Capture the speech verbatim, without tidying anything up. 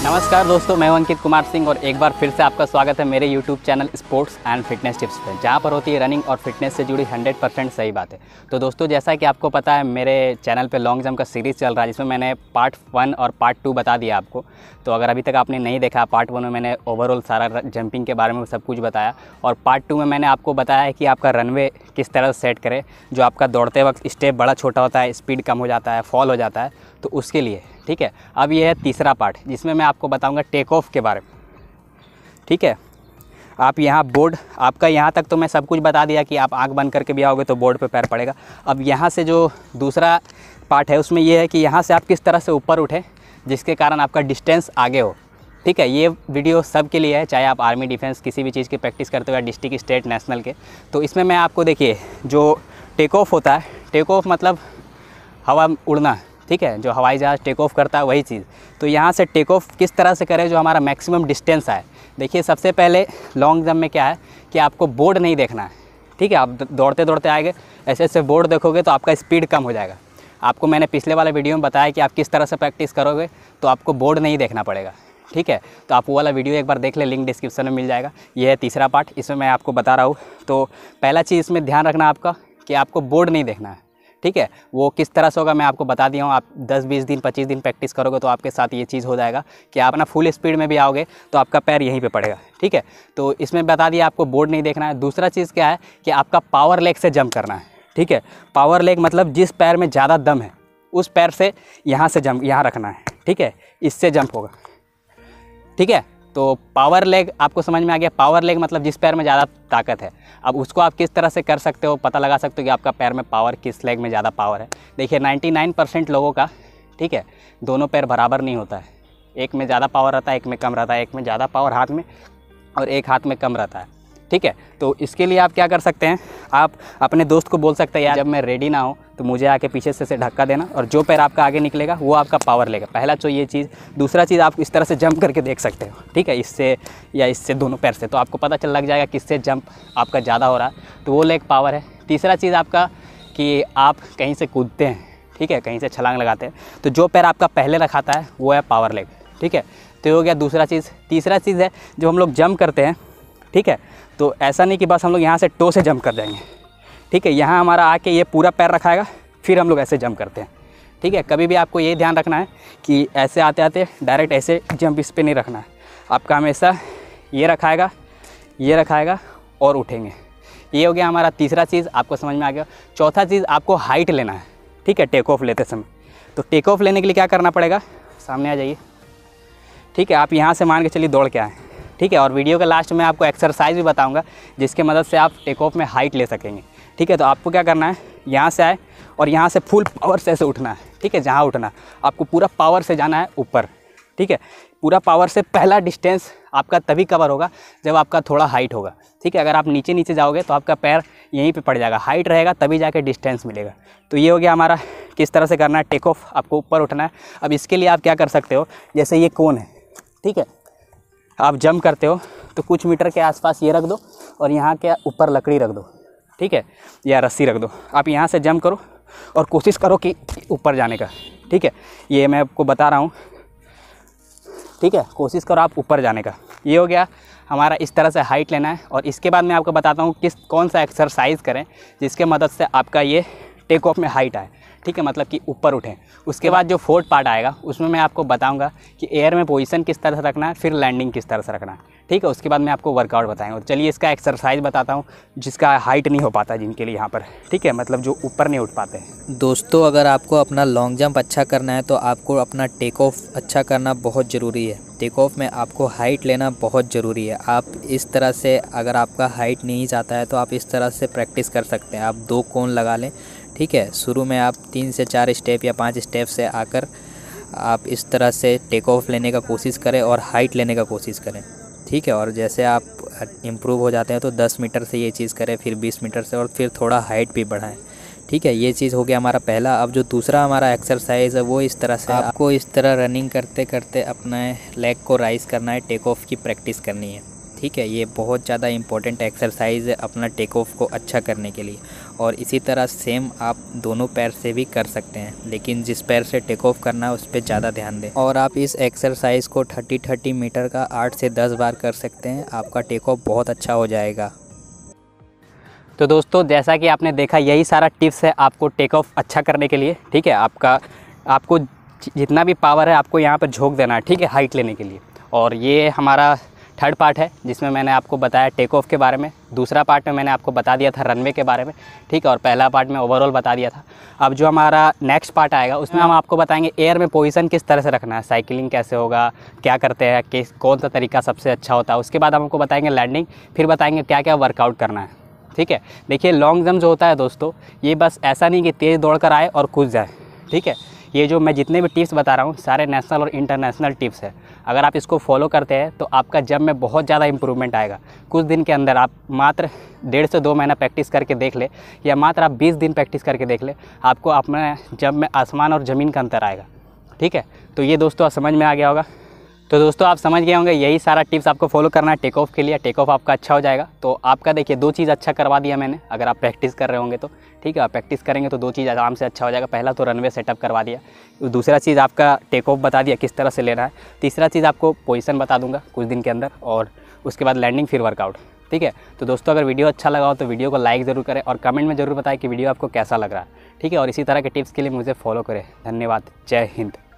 नमस्कार दोस्तों, मैं हूं अंकित कुमार सिंह और एक बार फिर से आपका स्वागत है मेरे YouTube channel sports and fitness tips पे, जहां पर होती है रनिंग और फिटनेस से जुड़ी हंड्रेड परसेंट सही बात है। तो दोस्तों, जैसा कि आपको पता है, मेरे चैनल पे लॉन्ग जंप का सीरीज़ चल रहा है जिसमें मैंने पार्ट वन और पार्ट टू बता दिया आपको। तो अगर अभी तक आपने नहीं देखा, पार्ट वन में मैंने ओवरऑल सारा जंपिंग के बारे में सब कुछ बताया और पार्ट टू में मैंने आपको बताया है कि आपका रनवे किस तरह से सेट करे। जो आपका दौड़ते वक्त स्टेप बड़ा छोटा होता है, स्पीड कम हो जाता है, फॉल हो जाता है, तो उसके लिए। ठीक है, अब ये है तीसरा पार्ट जिसमें मैं आपको बताऊंगा टेक ऑफ के बारे में। ठीक है, आप यहाँ बोर्ड, आपका यहाँ तक तो मैं सब कुछ बता दिया कि आप आंख बंद करके भी आओगे तो बोर्ड पे पैर पड़ेगा। अब यहाँ से जो दूसरा पार्ट है उसमें ये है कि यहाँ से आप किस तरह से ऊपर उठें जिसके कारण आपका डिस्टेंस आगे हो। ठीक है, ये वीडियो सब के लिए है, चाहे आप आर्मी, डिफेंस, किसी भी चीज़ की प्रैक्टिस करते हो या डिस्ट्रिक्ट, स्टेट, नेशनल के। तो इसमें मैं आपको, देखिए, जो टेक ऑफ होता है, टेक ऑफ मतलब हवा उड़ना। ठीक है, जो हवाई जहाज़ टेक ऑफ करता है वही चीज़। तो यहाँ से टेक ऑफ किस तरह से करें जो हमारा मैक्सिमम डिस्टेंस आए। देखिए, सबसे पहले लॉन्ग जंप में क्या है कि आपको बोर्ड नहीं देखना है। ठीक है, आप दौड़ते दौड़ते आएंगे, ऐसे ऐसे बोर्ड देखोगे तो आपका स्पीड कम हो जाएगा। आपको मैंने पिछले वाले वीडियो में बताया कि आप किस तरह से प्रैक्टिस करोगे तो आपको बोर्ड नहीं देखना पड़ेगा। ठीक है, तो आप वो वाला वीडियो एक बार देख ले, लिंक डिस्क्रिप्शन में मिल जाएगा। ये है तीसरा पार्ट, इसमें मैं आपको बता रहा हूँ। तो पहला चीज़ इसमें ध्यान रखना आपका कि आपको बोर्ड नहीं देखना है। ठीक है, वो किस तरह से होगा मैं आपको बता दिया हूँ। आप दस बीस दिन पच्चीस दिन प्रैक्टिस करोगे तो आपके साथ ये चीज़ हो जाएगा कि आप अपना फुल स्पीड में भी आओगे तो आपका पैर यहीं पे पड़ेगा। ठीक है, तो इसमें बता दिया आपको बोर्ड नहीं देखना है। दूसरा चीज़ क्या है कि आपका पावर लेग से जंप करना है। ठीक है, पावर लेग मतलब जिस पैर में ज़्यादा दम है उस पैर से यहाँ से जंप यहाँ रखना है। ठीक है, इससे जंप होगा। ठीक है, तो पावर लेग आपको समझ में आ गया। पावर लेग मतलब जिस पैर में ज़्यादा ताकत है। अब उसको आप किस तरह से कर सकते हो, पता लगा सकते हो कि आपका पैर में पावर, किस लेग में ज़्यादा पावर है। देखिए, निन्यानवे परसेंट लोगों का, ठीक है, दोनों पैर बराबर नहीं होता है। एक में ज़्यादा पावर रहता है, एक में कम रहता है। एक में ज़्यादा पावर हाथ में और एक हाथ में कम रहता है। ठीक है, तो इसके लिए आप क्या कर सकते हैं, आप अपने दोस्त को बोल सकते हैं, यार जब मैं रेडी ना हो तो मुझे आके पीछे से, से धक्का देना, और जो पैर आपका आगे निकलेगा वो आपका पावर लेगा। पहला तो ये चीज़। दूसरा चीज़, आप इस तरह से जंप करके देख सकते हो। ठीक है, इससे या इससे, दोनों पैर से, तो आपको पता चल लग जाएगा किससे जंप आपका ज़्यादा हो रहा है, तो वो लेग पावर है। तीसरा चीज़ आपका कि आप कहीं से कूदते हैं, ठीक है, कहीं से छलांग लगाते हैं, तो जो पैर आपका पहले रखाता है वो है पावर लेग। ठीक है, तो ये हो गया दूसरा चीज़। तीसरा चीज़ है जो हम लोग जंप करते हैं। ठीक है, तो ऐसा नहीं कि बस हम लोग यहाँ से टो से जंप कर जाएंगे। ठीक है, यहाँ हमारा आके ये पूरा पैर रखाएगा, फिर हम लोग ऐसे जंप करते हैं। ठीक है, कभी भी आपको ये ध्यान रखना है कि ऐसे आते आते डायरेक्ट ऐसे जंप इस पे नहीं रखना है। आपका हमेशा ये रखाएगा, ये रखाएगा और उठेंगे। ये हो गया हमारा तीसरा चीज़, आपको समझ में आ गया। चौथा चीज़, आपको हाइट लेना है। ठीक है, टेक ऑफ लेते समय। तो टेक ऑफ लेने के लिए क्या करना पड़ेगा, सामने आ जाइए। ठीक है, आप यहाँ से मान के चलिए दौड़ के आएँ। ठीक है, और वीडियो के लास्ट में आपको एक्सरसाइज भी बताऊंगा जिसके मदद से आप टेक ऑफ में हाइट ले सकेंगे। ठीक है, तो आपको क्या करना है, यहाँ से आए और यहाँ से फुल पावर से ऐसे उठना है। ठीक है, जहाँ उठना आपको पूरा पावर से जाना है ऊपर। ठीक है, पूरा पावर से पहला डिस्टेंस आपका तभी कवर होगा जब आपका थोड़ा हाइट होगा। ठीक है, अगर आप नीचे नीचे जाओगे तो आपका पैर यहीं पे पड़ जाएगा। हाइट रहेगा तभी जाके डिस्टेंस मिलेगा। तो ये हो गया हमारा किस तरह से करना है, टेक ऑफ आपको ऊपर उठना है। अब इसके लिए आप क्या कर सकते हो, जैसे ये कोन है, ठीक है, आप जंप करते हो तो कुछ मीटर के आसपास ये रख दो और यहाँ के ऊपर लकड़ी रख दो। ठीक है, या रस्सी रख दो। आप यहाँ से जंप करो और कोशिश करो कि ऊपर जाने का। ठीक है, ये मैं आपको बता रहा हूँ। ठीक है, कोशिश करो आप ऊपर जाने का। ये हो गया हमारा, इस तरह से हाइट लेना है। और इसके बाद मैं आपको बताता हूँ किस कौन सा एक्सरसाइज करें जिसके मदद से आपका ये टेक ऑफ में हाइट आए। ठीक है, मतलब कि ऊपर उठें। उसके बाद जो फोर्थ पार्ट आएगा उसमें मैं आपको बताऊंगा कि एयर में पोजीशन किस तरह से रखना है, फिर लैंडिंग किस तरह से रखना है। ठीक है, उसके बाद मैं आपको वर्कआउट बताएंगे। और चलिए इसका एक्सरसाइज बताता हूं जिसका हाइट नहीं हो पाता जिनके लिए यहाँ पर। ठीक है, मतलब जो ऊपर नहीं उठ पाते हैं। दोस्तों, अगर आपको अपना लॉन्ग जंप अच्छा करना है तो आपको अपना टेक ऑफ अच्छा करना बहुत ज़रूरी है। टेक ऑफ में आपको हाइट लेना बहुत ज़रूरी है। आप इस तरह से, अगर आपका हाइट नहीं जाता है तो आप इस तरह से प्रैक्टिस कर सकते हैं। आप दो कोन लगा लें। ठीक है, शुरू में आप तीन से चार स्टेप या पाँच स्टेप से आकर आप इस तरह से टेक ऑफ लेने का कोशिश करें और हाइट लेने का कोशिश करें। ठीक है, और जैसे आप इम्प्रूव हो जाते हैं तो दस मीटर से ये चीज़ करें, फिर बीस मीटर से, और फिर थोड़ा हाइट भी बढ़ाएं। ठीक है, ये चीज़ हो गया हमारा पहला। अब जो दूसरा हमारा एक्सरसाइज है वो इस तरह से, आपको इस तरह रनिंग करते करते अपने लेग को राइज़ करना है, टेक ऑफ की प्रैक्टिस करनी है। ठीक है, ये बहुत ज़्यादा इम्पोर्टेंट एक्सरसाइज है अपना टेक ऑफ को अच्छा करने के लिए। और इसी तरह सेम आप दोनों पैर से भी कर सकते हैं, लेकिन जिस पैर से टेक ऑफ करना है उस पर ज़्यादा ध्यान दें। और आप इस एक्सरसाइज को तीस तीस मीटर का आठ से दस बार कर सकते हैं, आपका टेक ऑफ बहुत अच्छा हो जाएगा। तो दोस्तों जैसा कि आपने देखा, यही सारा टिप्स है आपको टेक ऑफ अच्छा करने के लिए। ठीक है, आपका आपको जितना भी पावर है आपको यहाँ पर झोंक देना है, ठीक है, हाइट लेने के लिए। और ये हमारा थर्ड पार्ट है जिसमें मैंने आपको बताया टेक ऑफ के बारे में। दूसरा पार्ट में मैंने आपको बता दिया था रनवे के बारे में, ठीक है, और पहला पार्ट में ओवरऑल बता दिया था। अब जो हमारा नेक्स्ट पार्ट आएगा उसमें हम आपको बताएंगे एयर में पोजीशन किस तरह से रखना है, साइकिलिंग कैसे होगा, क्या करते हैं, किस कौन सा तरीका सबसे अच्छा होता है। उसके बाद हम आपको बताएंगे लैंडिंग, फिर बताएंगे क्या क्या वर्कआउट करना है। ठीक है, देखिए लॉन्ग जंप जो होता है दोस्तों, ये बस ऐसा नहीं कि तेज़ दौड़ कर आए और कूद जाए। ठीक है, ये जो मैं जितने भी टिप्स बता रहा हूँ सारे नेशनल और इंटरनेशनल टिप्स है। अगर आप इसको फॉलो करते हैं तो आपका जंप में बहुत ज़्यादा इंप्रूवमेंट आएगा। कुछ दिन के अंदर आप मात्र डेढ़ से दो महीना प्रैक्टिस करके देख ले, या मात्र आप बीस दिन प्रैक्टिस करके देख ले, आपको अपने जंप में आसमान और ज़मीन का अंतर आएगा। ठीक है, तो ये दोस्तों आप समझ में आ गया होगा। तो दोस्तों आप समझ गए होंगे, यही सारा टिप्स आपको फॉलो करना है टेक ऑफ के लिए। टेक ऑफ आपका अच्छा हो जाएगा। तो आपका देखिए दो चीज़ अच्छा करवा दिया मैंने, अगर आप प्रैक्टिस कर रहे होंगे तो। ठीक है, आप प्रैक्टिस करेंगे तो दो चीज़ आराम से अच्छा हो जाएगा। पहला तो रनवे सेटअप करवा दिया, दूसरा चीज़ आपका टेक ऑफ बता दिया किस तरह से लेना है, तीसरा चीज़ आपको पोजीशन बता दूंगा कुछ दिन के अंदर, और उसके बाद लैंडिंग फिर वर्कआउट। ठीक है, तो दोस्तों अगर वीडियो अच्छा लगा हो तो वीडियो को लाइक ज़रूर करें और कमेंट में ज़रूर बताएं कि वीडियो आपको कैसा लग रहा है। ठीक है, और इसी तरह के टिप्स के लिए मुझे फॉलो करें। धन्यवाद, जय हिंद।